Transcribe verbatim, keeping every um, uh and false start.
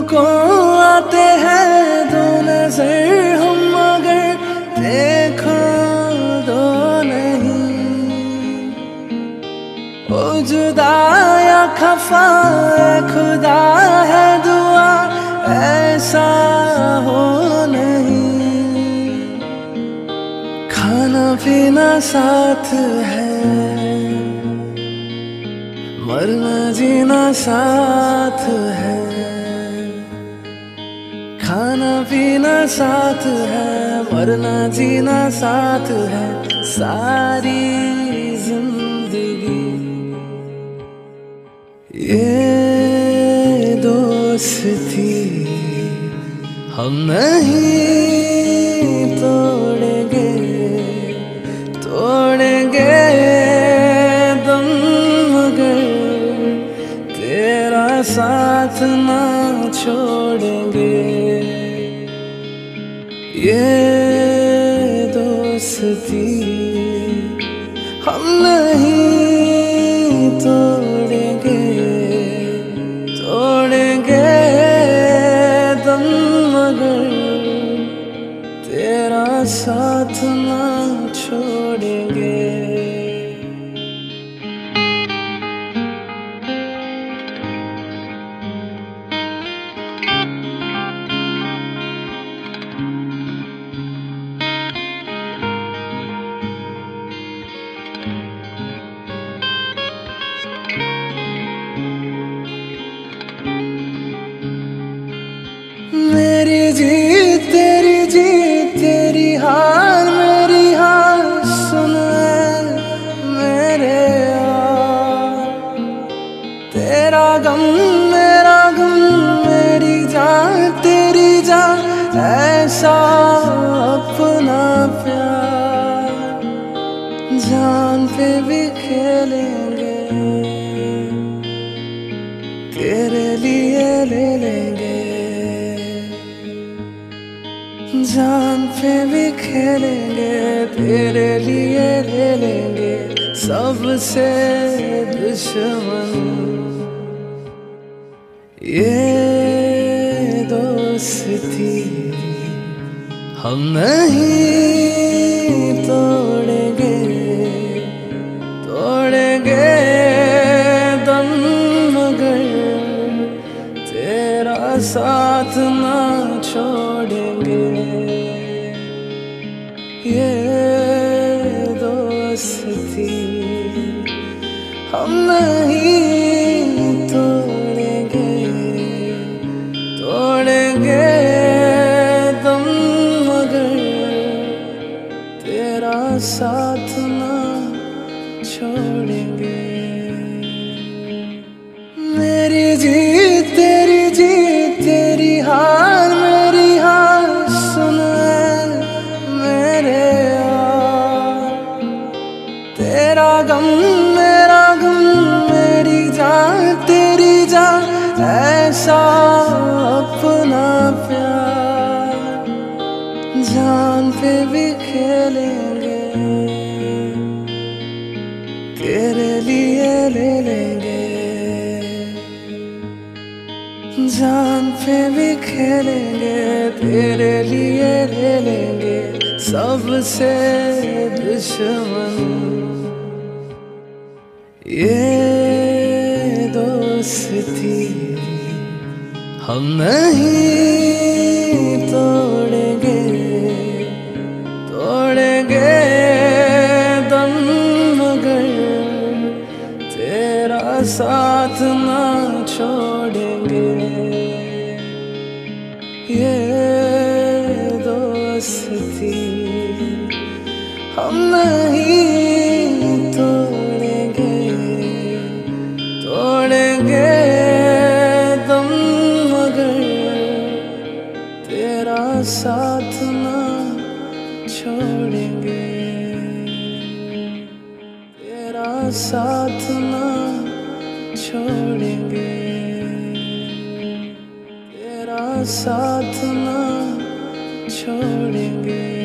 को आते हैं दो नजर हम मगर देखो दो नहीं। ओ जुदा या खफा खुदा है दुआ ऐसा हो नहीं। खाना पीना साथ है मरना जीना साथ है। खाना पीना साथ है मरना जीना साथ है। सारी जिंदगी ये दोस्ती हम नहीं तोड़ेंगे तोड़ेंगे दम मगर तेरा साथ ना छोड़ेंगे। ये दोस्ती हम नहीं तोड़ेंगे तोड़ेंगे दम मगर तेरा साथ ना छोड़ेंगे। मेरी जीत तेरी जीत तेरी हार मेरी हार सुन मेरे यार। तेरा गम मेरा गम मेरी जान तेरी जान ऐसा अपना प्यार। जान पे भी खेलेंगे तेरे लिए ले लेंगे। जान पे भी खेलेंगे तेरे लिए ले लेंगे। सबसे दुश्मन ये दोस्ती हम नहीं तोड़ेंगे तोड़ेंगे दम मगर तेरा साथ ना छोड़ेंगे। ये दोस्ती हम नहीं तोड़ेंगे तोड़ेंगे दम मगर तेरा साथ ना छोड़ेंगे। मेरी जीत तेरी जीत तेरी हार मेरी हार सुन मेरे यार। तेरा गम मेरा गम मेरी जान तेरी जान ऐसा अपना प्यार। जान पे भी खेलेंगे तेरे लिए ले लेंगे। जान पे भी खेलेंगे तेरे लिए ले लेंगे। सबसे दुश्मन ये दोस्ती हम नहीं तोड़ेंगे तोड़ेंगे दम मगर तेरा साथ ना छोड़ेंगे। ये दोस्ती हम नहीं तोड़ेंगे तोड़ेंगे दम मगर तेरा साथ ना छोड़ेंगे तेरा साथ ना छोड़ेंगे तेरा साथ ना छोड़ेंगे।